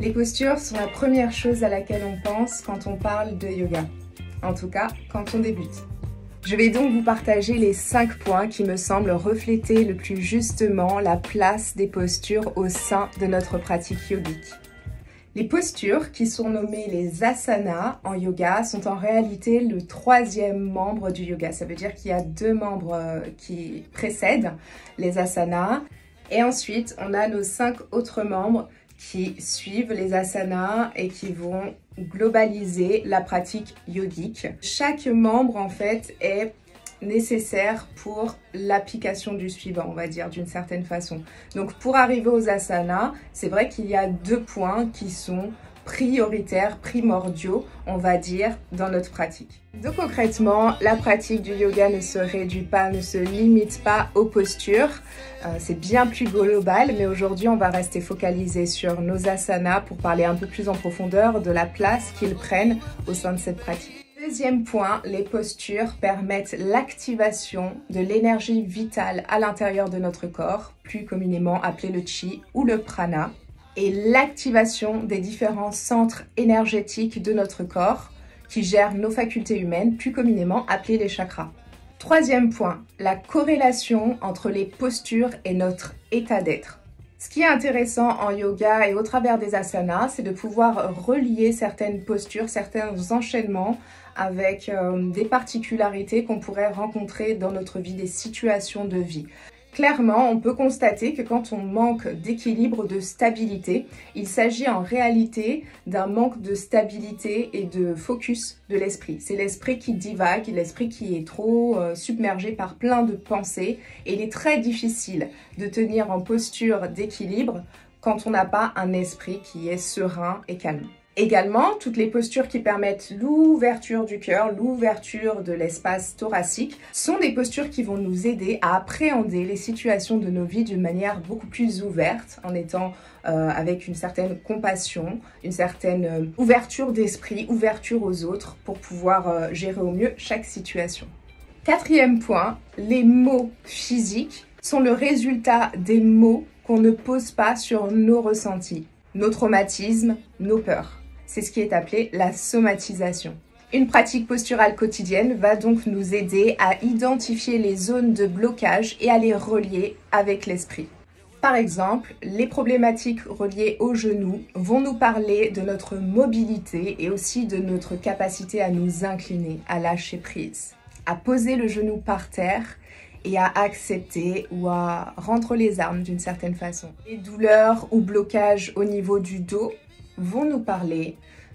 Les postures sont la première chose à laquelle on pense quand on parle de yoga. En tout cas, quand on débute. Je vais donc vous partager les 5 points qui me semblent refléter le plus justement la place des postures au sein de notre pratique yogique. Les postures, qui sont nommées les asanas en yoga, sont en réalité le 3e membre du yoga. Ça veut dire qu'il y a 2 membres qui précèdent les asanas. Et ensuite, on a nos 5 autres membres qui suivent les asanas et qui vont globaliser la pratique yogique. Chaque membre, en fait, est nécessaire pour l'application du suivant, on va dire, d'une certaine façon. Donc, pour arriver aux asanas, c'est vrai qu'il y a 2 points qui sont prioritaires, primordiaux, on va dire, dans notre pratique. Donc concrètement, la pratique du yoga ne se réduit pas, ne se limite pas aux postures. C'est bien plus global, mais aujourd'hui, on va rester focalisé sur nos asanas pour parler un peu plus en profondeur de la place qu'ils prennent au sein de cette pratique. Deuxième point, les postures permettent l'activation de l'énergie vitale à l'intérieur de notre corps, plus communément appelé le chi ou le prana, et l'activation des différents centres énergétiques de notre corps qui gèrent nos facultés humaines, plus communément appelées les chakras. Troisième point, la corrélation entre les postures et notre état d'être. Ce qui est intéressant en yoga et au travers des asanas, c'est de pouvoir relier certaines postures, certains enchaînements avec des particularités qu'on pourrait rencontrer dans notre vie, des situations de vie. Clairement, on peut constater que quand on manque d'équilibre, de stabilité, il s'agit en réalité d'un manque de stabilité et de focus de l'esprit. C'est l'esprit qui divague, l'esprit qui est trop submergé par plein de pensées et il est très difficile de tenir en posture d'équilibre quand on n'a pas un esprit qui est serein et calme. Également, toutes les postures qui permettent l'ouverture du cœur, l'ouverture de l'espace thoracique, sont des postures qui vont nous aider à appréhender les situations de nos vies d'une manière beaucoup plus ouverte, en étant avec une certaine compassion, une certaine ouverture d'esprit, ouverture aux autres, pour pouvoir gérer au mieux chaque situation. Quatrième point, les mots physiques sont le résultat des mots qu'on ne pose pas sur nos ressentis, nos traumatismes, nos peurs. C'est ce qui est appelé la somatisation. Une pratique posturale quotidienne va donc nous aider à identifier les zones de blocage et à les relier avec l'esprit. Par exemple, les problématiques reliées aux genoux vont nous parler de notre mobilité et aussi de notre capacité à nous incliner, à lâcher prise, à poser le genou par terre et à accepter ou à rendre les armes d'une certaine façon. Les douleurs ou blocages au niveau du dos vont nous parler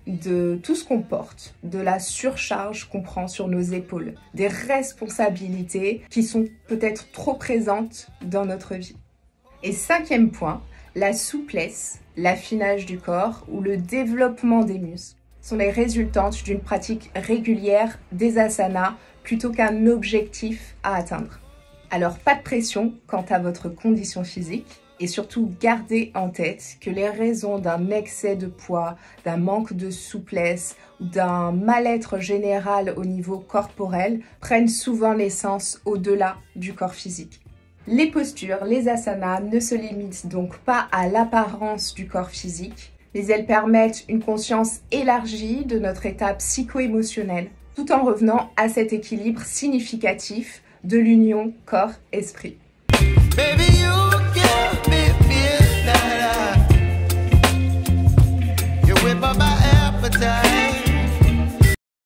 de tout ce qu'on porte, de la surcharge qu'on prend sur nos épaules, des responsabilités qui sont peut-être trop présentes dans notre vie. Et 5e point, la souplesse, l'affinage du corps ou le développement des muscles sont les résultantes d'une pratique régulière des asanas plutôt qu'un objectif à atteindre. Alors pas de pression quant à votre condition physique et surtout gardez en tête que les raisons d'un excès de poids, d'un manque de souplesse ou d'un mal-être général au niveau corporel prennent souvent naissance au-delà du corps physique. Les postures, les asanas ne se limitent donc pas à l'apparence du corps physique, mais elles permettent une conscience élargie de notre état psycho-émotionnel tout en revenant à cet équilibre significatif de l'union corps-esprit. Baby, you give me midnight. You whip up my appetite.